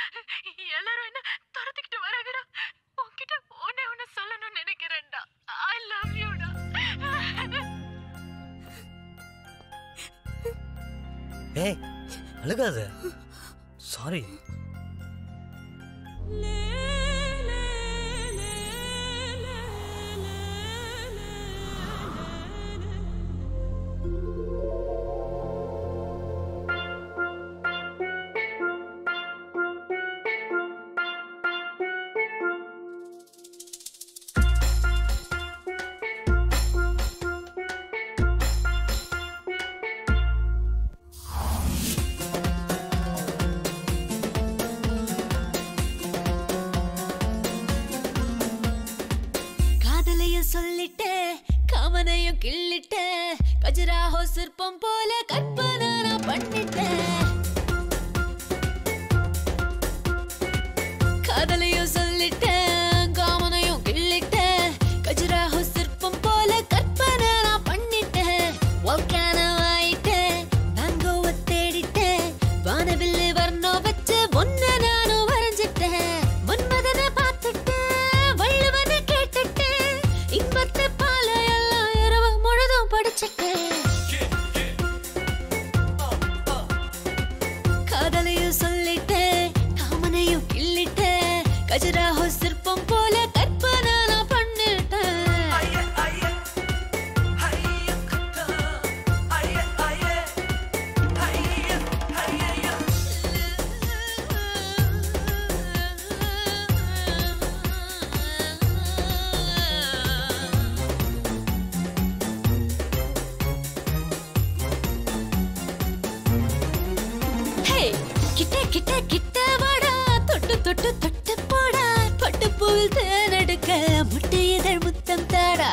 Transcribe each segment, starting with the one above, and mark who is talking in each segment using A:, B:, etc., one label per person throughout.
A: எல்லாரும் என்ன துரத்திக்கிட்டு வராங்கடா. உன்கிட்ட ஒன்னு சொல்லணும்னு நினைக்கிறேன்டா. I love யூடா.
B: ஏய் அழுகாத. சாரி.
C: காமனையும் கிள்ளிட்ட கஜராஹோ சிற்பம் போல கற்பனை நான் பண்ணிட்டேன். காதலையும் சொல்லிட்டேன் காமனையும் கிள்ளிட்ட கஜராஹோ சிற்பம் போல கற்பனை நான் பண்ணிட்டேன். வால்கானவாயிட்டேன் மேங்கோவை தேடிட்டேன் வானவில்லு வர்ணம் வச்சு ஒன்னு நானும் வரைஞ்சிட்டேன். மன்மதனை பார்த்துட்டேன் வள்ளுவனை கேட்டுட்டேன் இன்பத்தை காதலையும் சொல்லிட்டேன் காமனையும் கிள்ளிட்டேன் கஜராஹோ சிற்பம் போல கற்பனை நான் பண்ணிட்டேன். கிட்ட கிட்ட கிட்ட வாடா தொட்டு தொட்டு தொட்டு போடா பட்டு பூவில் தேனெடுக்க முட்டை இதழ் முத்தம் தாடா.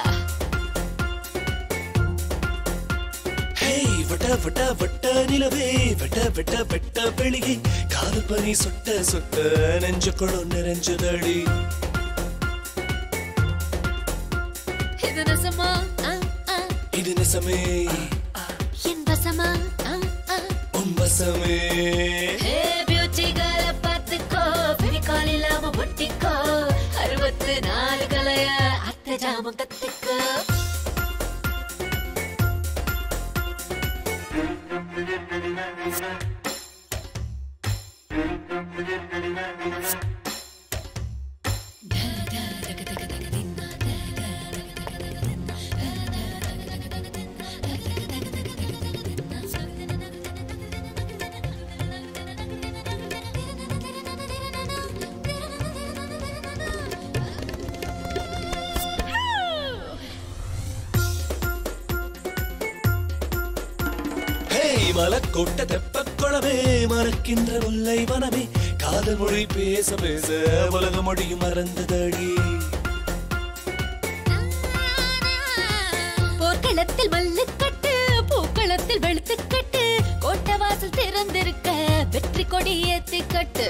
D: வட்ட வட்ட வட்ட நிலவே வெட்ட வெட்ட வெட்ட வெளியே காதல் பனி சொட்ட சொட்ட நெஞ்சுக்குள்ள நிறைஞ்சதடி.
C: இது நெசமா
D: இது நெசமே
C: என் வசமா
D: உன் வசமே.
C: பியூட்டிகளை பார்த்துக்கோ பெரிகால் இல்லாம ஒட்டிக்கோ 64 கலைய அத்த ஜாமம் கத்துக்கோ.
D: மலக்கோட்ட தெப்ப குளமே மறக்கின்ற முல்லை வனமே காதல் மொழி பேச பேச உலக மொழியும் மறந்ததடி.
C: போர்க்களத்தில் மல்லுக்கட்டு பூக்களத்தில் வெளுத்துக்கட்டு கோட்டை வாசல் திறந்திருக்க வெற்றி கொடி ஏத்திக்கட்டு.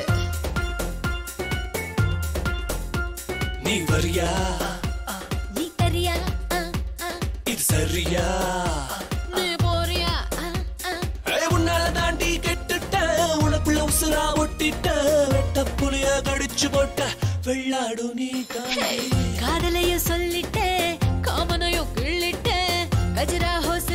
D: நீ வரியா
C: நீ தரியா
D: இது சரியா
C: நீ போறியா
D: உன்னால தாண்டி கெட்டுட்ட உனக்குள்ள உசுரா ஒட்டிட்ட வெட்ட புளிய கடிச்சு போட்ட வெள்ளாடு நீ.
C: காதலையும் சொல்லிட்டேன் காமனையும் கிள்ளிட்டேன் கஜராஹோ